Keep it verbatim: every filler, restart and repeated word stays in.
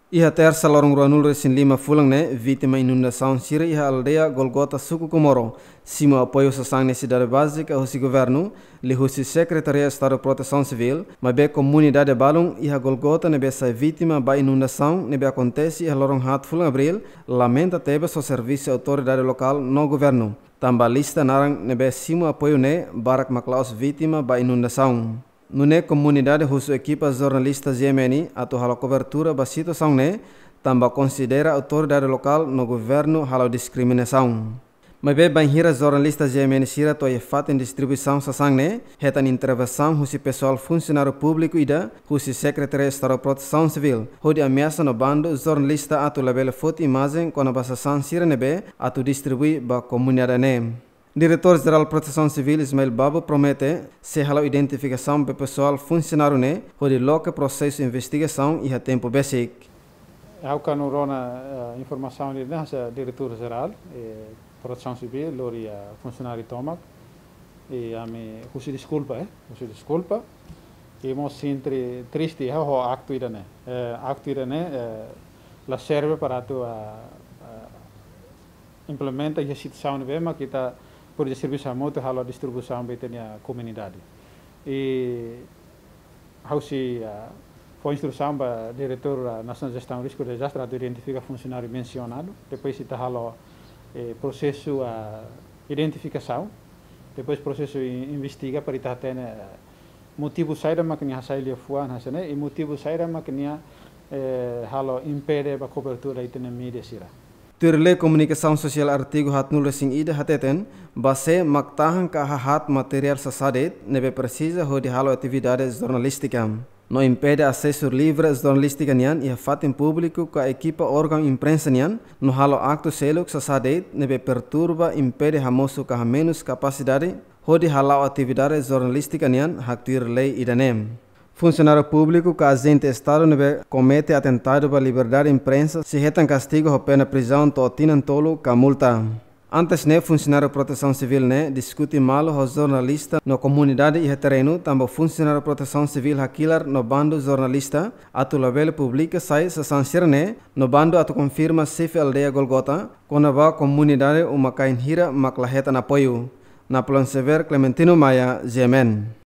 Iha terça lorong ruanul resin lima fulang ne vítima inundação sira iha aldeia Golgota Suku Comoro. Simo apoio sasang necessidade básica husi governo, li husi Secretaria Estado de Proteção Civil, mas be comunidade balung iha Golgota nebe sai vítima ba inundação nebe acontece iha lorong hat fulang abril, lamenta tebe so serviço autoridade local no governo. Tamba lista narang nebe simo apoio ne barak maklaus vítima ba inundação. Nune comunidade husu equipa jornalistas yemeni atau halo cobertura ba situação ne tamba considera autoridade local no governo halo discriminação. Mas be banhira jornalistas yemeni sira to ye fat em distribuição sasang ne hetan intervenção husi pessoal funcionário público ida husi secretaria Estado de Proteção Civil hodi ameaça no bando jornalista atu label foto imagem quando basação sira nebe atu distribui ba comunidade ne. Diretor-Geral de Proteção Civil Ismael Babu promete se a identificação do pessoal funcionário ne onde loca processo de investigação e a tempo basic. Eu quero rona informação de nossa Diretor-Geral de Proteção Civil, lori funcionário Tomac e a me husi desculpa, eh, husi desculpa. E mo sempre triste é o acto ida ne, acto ida ne, la serve para tu implementa a situação de mas kita por distribuição muito halo distribuição betenia comunidade e hausi foi instrução para diretor nacional de gestão risco de desastre a identificar funcionário mencionado depois se halo processo a identificação depois processo investiga para ita ter motivo saída maknya saília fuan hasane e motivo saída maknya halo impede a cobertura itena mídia sira. Turle comunicação social artigo hat nul resing ida hateten base maktahan ka hat material sasadet nebe precisa hodi halo atividades jornalística. No impede acesso livre jornalística nian e fatem público ka equipa órgão imprensa nian no halo acto seluk sasadet nebe perturba impede hamosu ka menos capacidade hodi halo atividades jornalística nian haktir lei idanem. Funcionário público que agente Estado nebe comete atentado para a liberdade de imprensa se retam castigo ou pena prisão totinan tolo com multa. Antes ne funcionário proteção civil ne discute malo o jornalista no comunidade e terreno também funcionário proteção civil hakilar no bando jornalista atu label publica sai sa sansir ne no bando atu confirma sif aldeia Golgota quando va comunidade uma kain hira maklahetan apoio. Na Plan Sever Clementino Maia, Yemen.